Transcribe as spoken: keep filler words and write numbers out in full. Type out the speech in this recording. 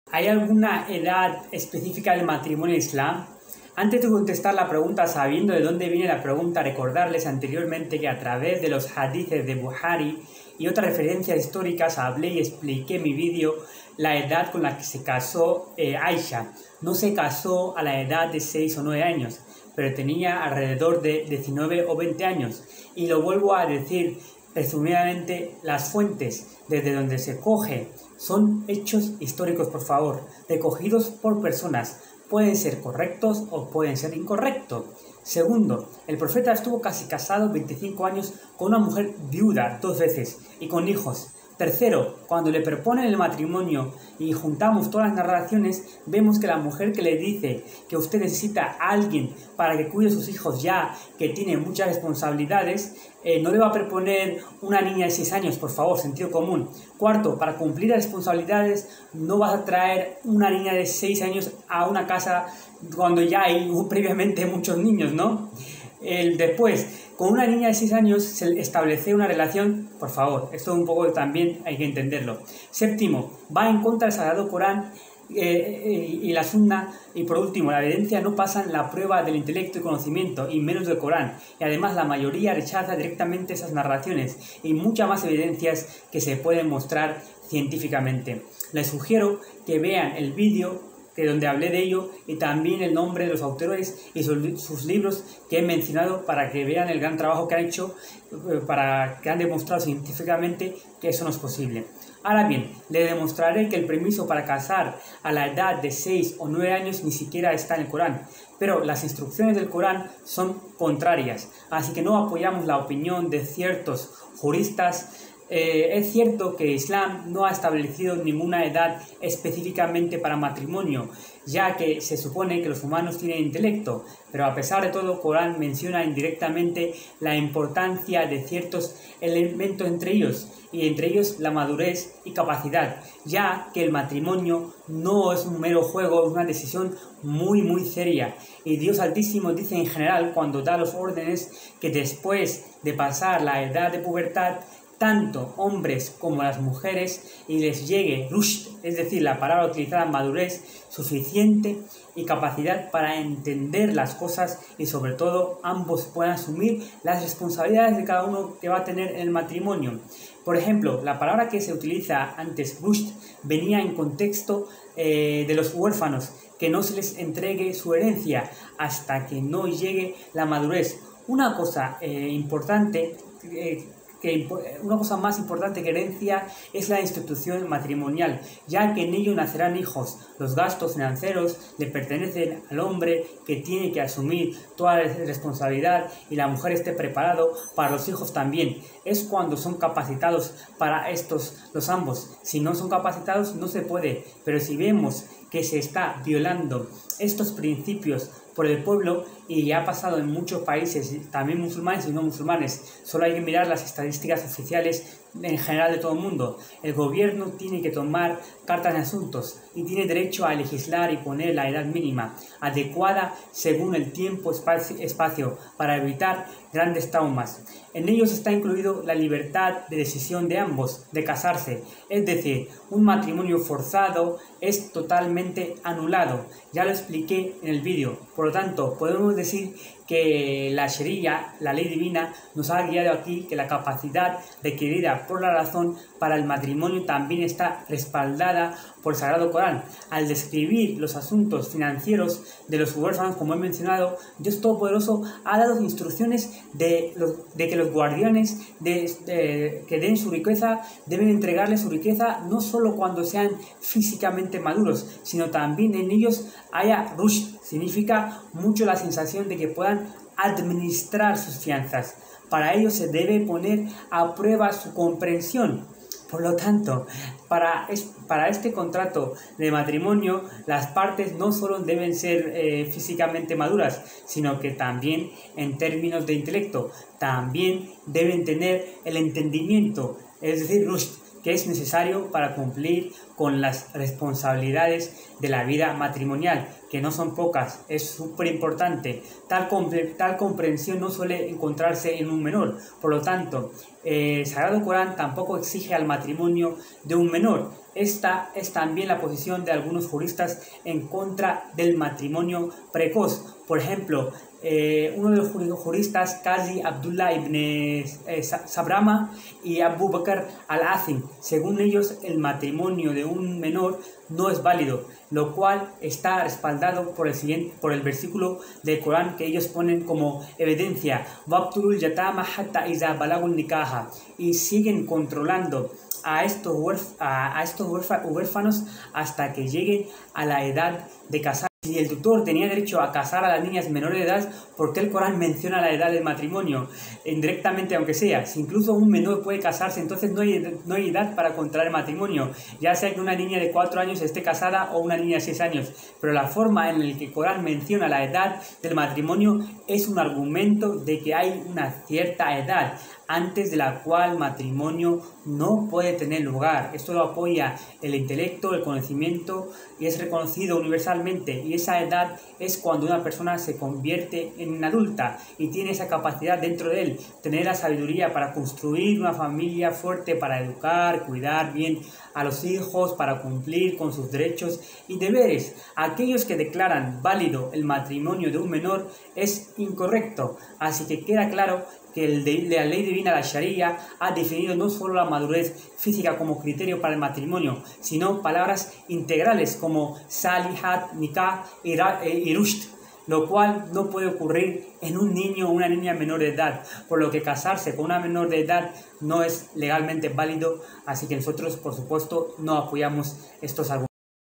¿Hay alguna edad específica del matrimonio islam? Antes de contestar la pregunta, sabiendo de dónde viene la pregunta, recordarles anteriormente que a través de los hadices de Buhari y otras referencias históricas hablé y expliqué en mi vídeo la edad con la que se casó eh, Aisha. No se casó a la edad de seis o nueve años, pero tenía alrededor de diecinueve o veinte años. Y lo vuelvo a decir resumidamente, las fuentes desde donde se coge son hechos históricos, por favor, recogidos por personas. Pueden ser correctos o pueden ser incorrectos. Segundo, el profeta estuvo casi casado veinticinco años con una mujer viuda dos veces y con hijos. Tercero, cuando le proponen el matrimonio y juntamos todas las narraciones, vemos que la mujer que le dice que usted necesita a alguien para que cuide a sus hijos ya que tiene muchas responsabilidades, eh, no le va a proponer una niña de seis años, por favor, sentido común. Cuarto, para cumplir las responsabilidades no vas a traer una niña de seis años a una casa cuando ya hay previamente muchos niños, ¿no? El después, con una niña de seis años se establece una relación, por favor, esto un poco también hay que entenderlo. Séptimo, va en contra del Sagrado Corán eh, y la Sunna. Y por último, la evidencia no pasa la prueba del intelecto y conocimiento, y menos del Corán. Y además la mayoría rechaza directamente esas narraciones y muchas más evidencias que se pueden mostrar científicamente. Les sugiero que vean el vídeo de donde hablé de ello y también el nombre de los autores y sus, sus libros que he mencionado para que vean el gran trabajo que han hecho, para que han demostrado científicamente que eso no es posible. Ahora bien, le demostraré que el permiso para casar a la edad de seis o nueve años ni siquiera está en el Corán, pero las instrucciones del Corán son contrarias, así que no apoyamos la opinión de ciertos juristas. Eh, es cierto que Islam no ha establecido ninguna edad específicamente para matrimonio, ya que se supone que los humanos tienen intelecto, pero a pesar de todo, el Corán menciona indirectamente la importancia de ciertos elementos entre ellos, y entre ellos la madurez y capacidad, ya que el matrimonio no es un mero juego, es una decisión muy muy seria. Y Dios Altísimo dice en general, cuando da los órdenes, que después de pasar la edad de pubertad, tanto hombres como las mujeres, y les llegue rushd, es decir, la palabra utilizada, madurez suficiente y capacidad para entender las cosas, y sobre todo ambos puedan asumir las responsabilidades de cada uno que va a tener en el matrimonio. Por ejemplo, la palabra que se utiliza antes, rushd, venía en contexto eh, de los huérfanos, que no se les entregue su herencia hasta que no llegue la madurez. Una cosa eh, importante eh, que una cosa más importante que herencia es la institución matrimonial, ya que en ello nacerán hijos. Los gastos financieros le pertenecen al hombre, que tiene que asumir toda la responsabilidad, y la mujer esté preparado para los hijos también. Es cuando son capacitados para estos los ambos. Si no son capacitados no se puede, pero si vemos que se está violando estos principios por el pueblo, y ya ha pasado en muchos países, también musulmanes y no musulmanes, solo hay que mirar las estadísticas oficiales en general de todo el mundo. El gobierno tiene que tomar cartas en asuntos y tiene derecho a legislar y poner la edad mínima adecuada según el tiempo espacio, espacio para evitar grandes traumas. En ellos está incluido la libertad de decisión de ambos de casarse, es decir, un matrimonio forzado es totalmente anulado. Ya lo expliqué en el vídeo. Por lo tanto, podemos decir que la Sharia, la ley divina, nos ha guiado aquí, que la capacidad requerida por la razón para el matrimonio también está respaldada por el Sagrado Corán. Al describir los asuntos financieros de los huérfanos, como he mencionado, Dios Todopoderoso ha dado instrucciones de, los, de que los guardianes de, de, que den su riqueza, deben entregarle su riqueza no solo cuando sean físicamente maduros, sino también en ellos haya rushd. Significa mucho la sensación de que puedan administrar sus fianzas. Para ello se debe poner a prueba su comprensión. Por lo tanto, para, es, para este contrato de matrimonio, las partes no solo deben ser eh, físicamente maduras, sino que también en términos de intelecto, también deben tener el entendimiento, es decir, rushd, que es necesario para cumplir con las responsabilidades de la vida matrimonial. que no son pocas, es súper importante. Tal, tal comprensión no suele encontrarse en un menor. Por lo tanto, eh, el Sagrado Corán tampoco exige al matrimonio de un menor. Esta es también la posición de algunos juristas en contra del matrimonio precoz. Por ejemplo, eh, uno de los juristas, Qazi Abdullah ibn eh, Sabrama y Abu Bakr al-Azim, según ellos el matrimonio de un menor no es válido, lo cual está respaldado por el, siguiente, por el versículo del Corán que ellos ponen como evidencia, وَابْتُلُوا الْيَتَامَ حَتَّى إِذَا بَلَغُوا النِّكَاحَ, y siguen controlando a estos, a, a estos huérfanos hasta que lleguen a la edad de casar. Si el tutor tenía derecho a casar a las niñas menores de edad, ¿por qué el Corán menciona la edad del matrimonio? Indirectamente, aunque sea. Si incluso un menor puede casarse, entonces no hay, no hay edad para contraer matrimonio, ya sea que una niña de cuatro años esté casada o una niña de seis años. Pero la forma en la que el Corán menciona la edad del matrimonio es un argumento de que hay una cierta edad antes de la cual matrimonio no puede tener lugar. Esto lo apoya el intelecto, el conocimiento, y es reconocido universalmente. Y esa edad es cuando una persona se convierte en adulta y tiene esa capacidad dentro de él, tener la sabiduría para construir una familia fuerte, para educar, cuidar bien a los hijos, para cumplir con sus derechos y deberes. Aquellos que declaran válido el matrimonio de un menor es incorrecto. Así que queda claro que el de, la ley divina, la Sharia, ha definido no solo la madurez física como criterio para el matrimonio, sino palabras integrales como salihat, nikah y rushd, lo cual no puede ocurrir en un niño o una niña menor de edad, por lo que casarse con una menor de edad no es legalmente válido. Así que nosotros, por supuesto, no apoyamos estos argumentos.